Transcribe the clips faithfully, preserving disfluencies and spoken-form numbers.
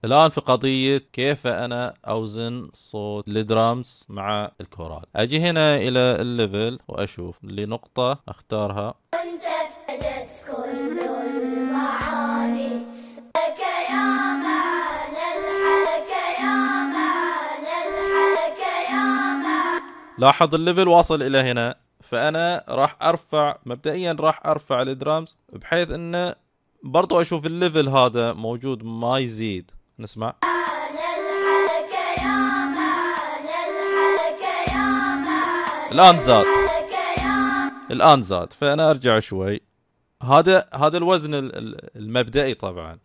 الآن في قضية كيف أنا أوزن صوت الدرامز مع الكورال. أجي هنا إلى الليفل وأشوف لي نقطة أختارها. أنت فدت كل المعاني لك يا معنى الحك يا معنى الحك يا معنى. لاحظ الليفل واصل إلى هنا، فأنا راح أرفع مبدئيا راح أرفع الدرامز بحيث أنه برضو أشوف الليفل هذا موجود ما يزيد. نسمع الآن زاد، الآن زاد، فأنا أرجع شوي. هذا هذا الوزن المبدئي طبعا.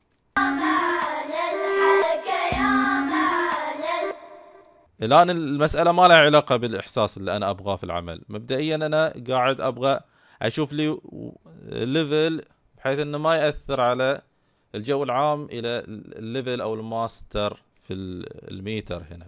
الآن المسألة ما لها علاقة بالإحساس اللي أنا أبغاه في العمل. مبدئيا أنا قاعد أبغى أشوف لي ليفل بحيث أنه ما يأثر على الجو العام إلى الليفل أو الماستر في الميتر هنا.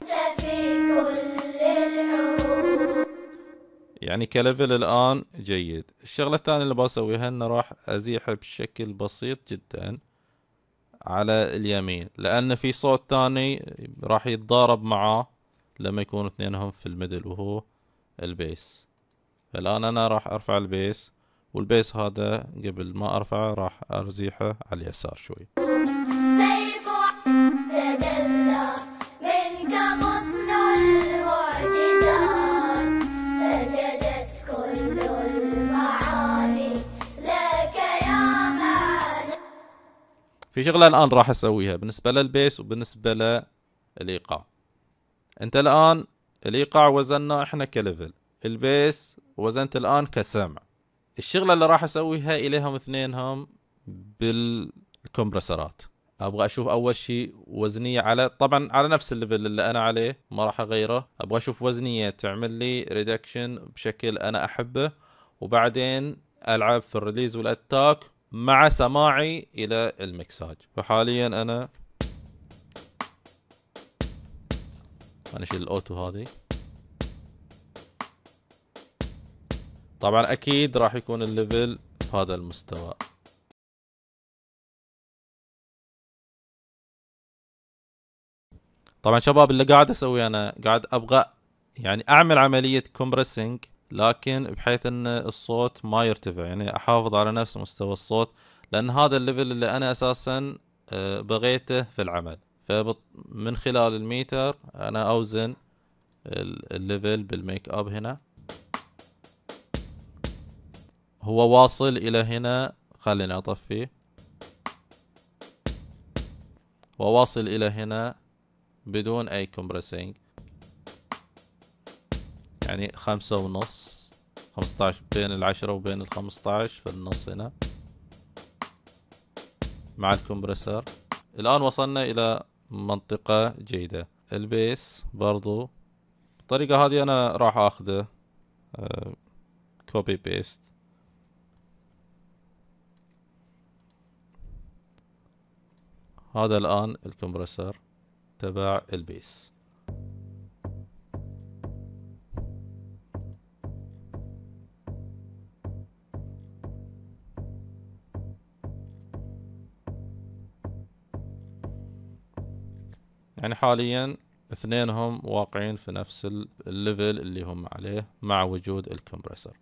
يعني كليفل الآن جيد. الشغلة الثانية اللي بسويها أنه راح أزيحه بشكل بسيط جدا على اليمين، لأن في صوت ثاني راح يتضارب معاه لما يكونوا اثنينهم في الميدل وهو البيس. فالآن أنا راح أرفع البيس، والبيس هذا قبل ما أرفعه راح أرزيحه على اليسار شوي. سيف تدلى منك غصن المعجزات سجدت كل المعاني لك يا معنى. في شغلة الآن راح أسويها بالنسبة للبيس وبالنسبة للإيقاع. أنت الآن الإيقاع وزننا إحنا كليفل، البيس وزنت الآن كسمع. الشغلة اللي راح أسويها إليهم اثنينهم بالكمبرسرات. أبغى أشوف أول شيء وزنية على طبعا على نفس الليفل اللي أنا عليه، ما راح أغيره. أبغى أشوف وزنية تعمل لي ريدكشن بشكل أنا أحبه، وبعدين ألعب في الريليز والأتاك مع سماعي إلى المكساج. فحاليا أنا أنا أشيل الأوتو هذه. طبعا أكيد راح يكون الليفل بهذا المستوى. طبعا شباب اللي قاعد أسوي أنا قاعد أبغى يعني أعمل عملية كومبرسنج، لكن بحيث أن الصوت ما يرتفع، يعني أحافظ على نفس مستوى الصوت، لأن هذا الليفل اللي أنا أساسا بغيته في العمل. فمن خلال الميتر أنا أوزن الليفل بالميك اب. هنا هو واصل إلى هنا، خليني أطفيه. هو واصل إلى هنا بدون أي كومبرسنج، يعني خمسة ونص، خمسة عشر، بين العشرة وبين الخمسة عشر في النص هنا مع الكمبرسر. الآن وصلنا إلى منطقة جيدة. البيس برضو الطريقة هذه أنا راح أخذه كوبي بيست. هذا الآن الكمبرسر تبع البيس. يعني حاليا اثنينهم واقعين في نفس الليفل اللي هم عليه مع وجود الكمبرسر.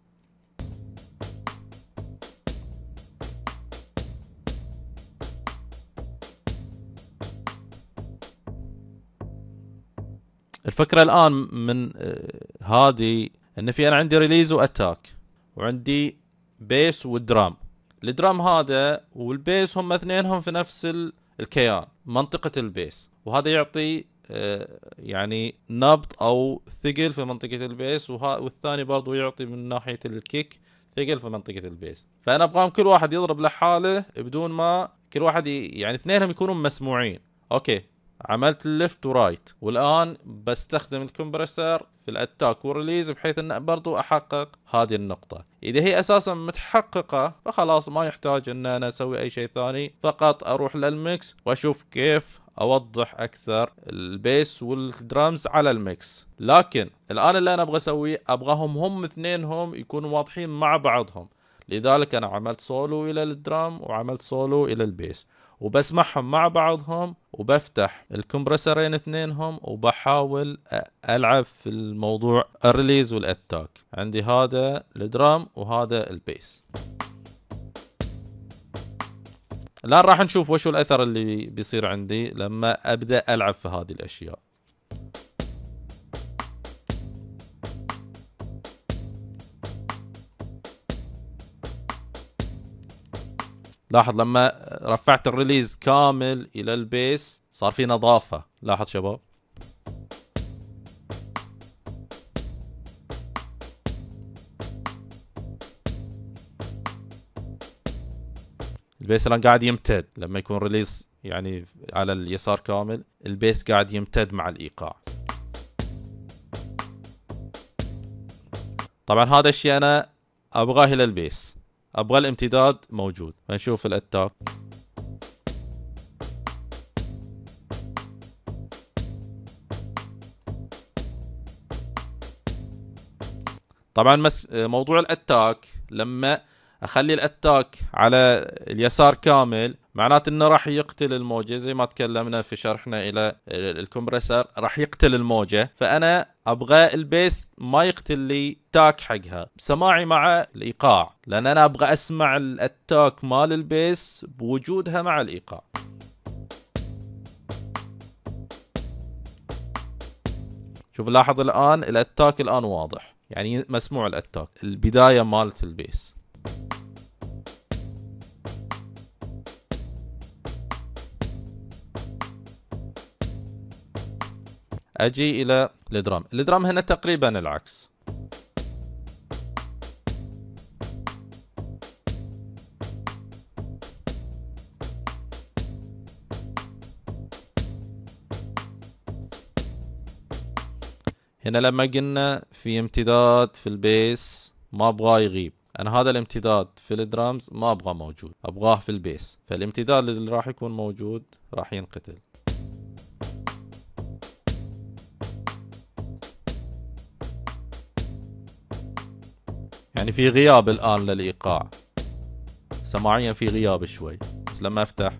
الفكرة الآن من هذه ان في انا عندي ريليز واتاك، وعندي بيس والدرام. الدرام هذا والبيس هم اثنينهم في نفس الكيان، منطقة البيس، وهذا يعطي يعني نبض او ثقل في منطقة البيس، والثاني برضو يعطي من ناحية الكيك ثقل في منطقة البيس. فانا ابغاهم كل واحد يضرب لحاله بدون ما كل واحد يعني اثنينهم يكونوا مسموعين. اوكي، عملت الليفت ورايت، والآن بستخدم الكمبرسر في الاتاك والريليز بحيث ان برضو احقق هذه النقطة. اذا هي اساسا متحققة فخلاص ما يحتاج ان انا اسوي اي شيء ثاني، فقط اروح للميكس واشوف كيف اوضح اكثر البيس والدرامز على الميكس. لكن الان اللي انا ابغى اسويه ابغاهم هم اثنينهم يكونوا واضحين مع بعضهم، لذلك انا عملت سولو الى الدرام وعملت سولو الى البيس، وبسمعهم مع بعضهم وبفتح الكمبرسرين اثنينهم وبحاول ألعب في الموضوع الريليز والأتاك. عندي هذا الدرام وهذا البيس. الآن راح نشوف وشو الأثر اللي بيصير عندي لما أبدأ ألعب في هذه الأشياء. لاحظ لما رفعت الريليز كامل إلى البيس صار في نظافة. لاحظ شباب، البيس الآن قاعد يمتد. لما يكون ريليز يعني على اليسار كامل، البيس قاعد يمتد مع الإيقاع. طبعا هذا الشيء أنا أبغاه إلى البيس، أبغى الامتداد موجود. فنشوف الأتاك. طبعا مس... موضوع الأتاك لما أخلي الأتاك على اليسار كامل معناته إنه راح يقتل الموجة، زي ما تكلمنا في شرحنا إلى الكمبرسر راح يقتل الموجة. فأنا أبغى البيس ما يقتل لي تاك حقها سماعي مع الإيقاع، لأن أنا أبغى أسمع الأتاك مال البيس بوجودها مع الإيقاع. شوف لاحظ الآن الأتاك الآن واضح، يعني مسموع الأتاك البداية مالت البيس. أجي إلى الدرام. الدرام هنا تقريبا العكس. هنا لما قلنا في امتداد في البيس ما أبغاه يغيب، أنا هذا الامتداد في الدرامز ما أبغاه موجود، أبغاه في البيس. فالامتداد اللي راح يكون موجود راح ينقتل. يعني في غياب الآن للإيقاع، سماعيا في غياب شوي. بس لما أفتح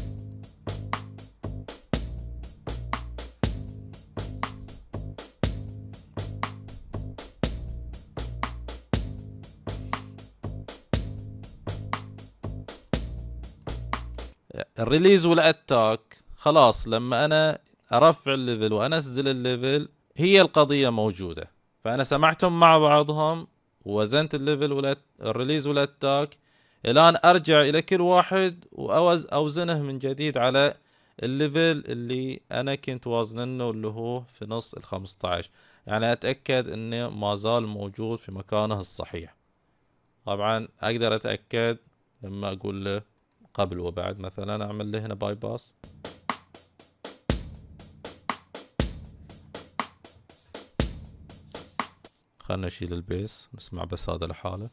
الريليز والأتاك خلاص، لما أنا أرفع الليفل وأنزل الليفل هي القضية موجودة. فأنا سمعتهم مع بعضهم ووزنت الليفل والريليز والأتاك. الآن أرجع إلى كل واحد وأوزنه من جديد على الليفل اللي أنا كنت وازنه اللي هو في نص الخمسة عشر، يعني أتأكد أنه ما زال موجود في مكانه الصحيح. طبعا أقدر أتأكد لما أقول له قبل وبعد، مثلا أعمل له هنا باي باس. خلنا نشيل البيس نسمع بس هذا لحاله.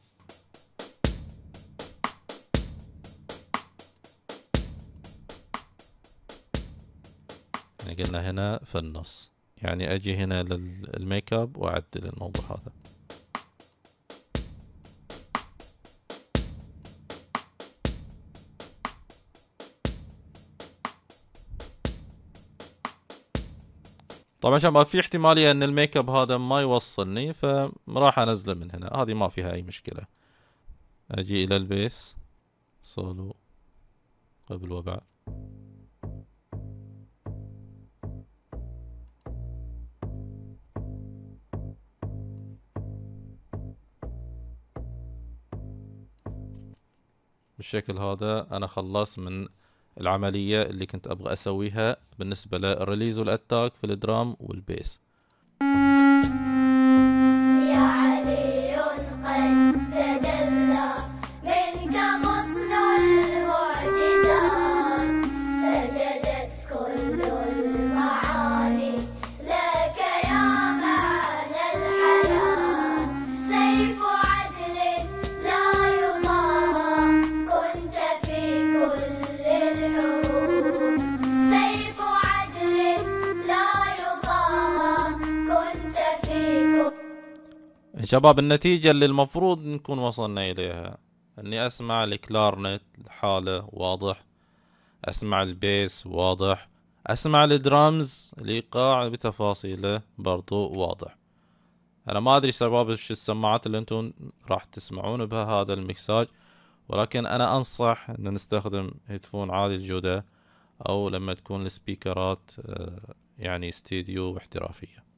يعني قلنا هنا في النص، يعني أجي هنا للميك اب وأعدل الموضوع هذا. طبعا شباب في احتمالية ان الميك اب هذا ما يوصلني، فراح انزله من هنا، هذه ما فيها اي مشكلة. اجي الى البيس سولو قبل وبعد. بالشكل هذا انا خلصت من العملية اللي كنت أبغى أسويها بالنسبة للريليز والأتاك في الدرام والبيس. يا علي قد تدلى منك غصن المعجزات، سجدت كل المعاني لك يا معنى الحياة. سيف عدل لا يضاهى كنت في كل الحروب، سيف عدل لا يضاهى كنت في كل. شباب النتيجة اللي المفروض نكون وصلنا إليها، أني أسمع الكلارنت لحاله واضح، اسمع البيس واضح، اسمع الدرامز الايقاع بتفاصيله برضو واضح. انا ما ادري شباب ايش السماعات اللي انتم راح تسمعون بها هذا المكساج، ولكن انا انصح ان نستخدم هيدفون عالي الجودة او لما تكون السبيكرات يعني استديو واحترافية.